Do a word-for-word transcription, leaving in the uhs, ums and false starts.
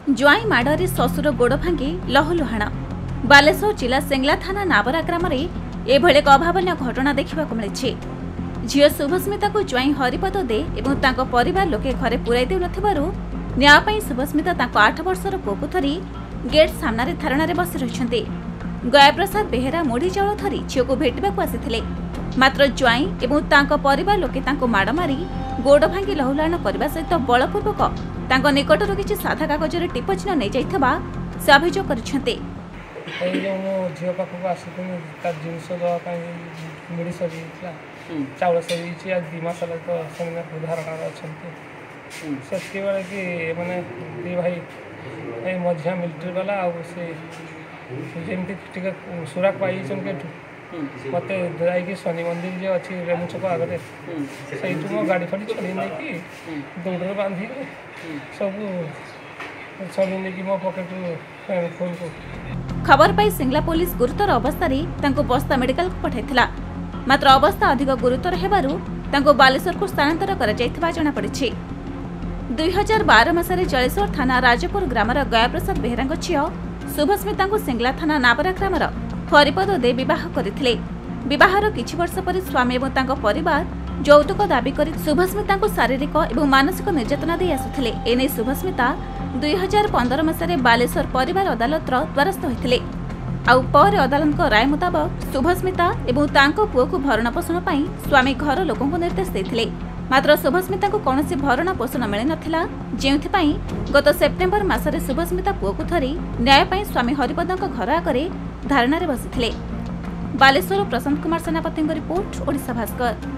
ज्वाई माड़े शशुर गोड़ भांगी लहुलुहाण। बालेश्वर जिला सेंगला थाना नाबरा ग्राम एभली एक अभावन घटना देखा मिली। झील शुभस्मिता को ज्वाई हरिपद दे एवं तांको परिवार लोके घरे पुराई देउ नथिबारु न्याय शुभस्मिता तांको आठ वर्षर पुओ धरी गेट सामने धारणा बसी रही। गयाप्रसाद बेहेरा मुढ़ी चाउल धरी झील को भेटवाक आसी मात्र ज्वाई एवं तांको परिवार लोके तांको माड़ मारी गोड़ भांगी लहुलुहाण करने सहित बलपूर्वक तांको निकटरू किछि साधा कागजरे टिप चिन्ह नहीं जाइथबा से अभियोग करछन्ते। झील पाखक आसती जिनस मुड़ी सरी चाउल सरी दी मस तो धारणा अच्छा से कि मैंने दी भाई मझिया मिलिट्री वाला जमी सुराक पाई मत जाकि शनि मंदिर जो अच्छी रेमु छक आगे से मो गाड़ी फाड़ी छड़ी नहीं दौड़ बांधी सब छड़ी नहीं मो पकेट फोन को खबर पाई सिंगला पुलिस गुरुतर अवस्था बस्ता मेडिकल को पठाइथिला। मात्र अवस्था अधिक गुरुतर हेबारु तांको बालेश्वर को स्थानांतर करा जायथिबा जणा पड़िछि। दुई हजार बारह मसारे जलेश्वर थाना राजपुर ग्रामर गयाप्रसाद बेहेरांग झियो शुभस्मिता को सिंगला थाना नाबरा ग्रामर हरिपद दे विवाह करथिले। विवाहर किछि वर्ष पर स्वामी एवं तांको परिवार यौतुक दाबी करी शुभस्मिता को शारीरिक एवं मानसिक निर्यातना दे आसुथिले। एने शुभस्मिता दुई हजार पंद्रह मसारे बालेश्वर परिवार अदालत द्वारस्थ होइथिले। आउ पर अदालत राय मुताबक शुभस्मिता एवं तांको पुओ को भरण पोषण पाई स्वामी घर लोकंको निर्देश देथिले। मात्र शुभस्मिता को कौनसी भरण पोषण मिली नथिला, जेउथिपाई गत सेप्टेम्बर मासरे शुभस्मिता पुओ को धरी न्याय पाई स्वामी हरिपदଙ୍କ घर आगरे धारणा बसिथिले। बालेश्वर प्रशांत कुमार सेनापति रिपोर्ट ओडिशा भास्कर।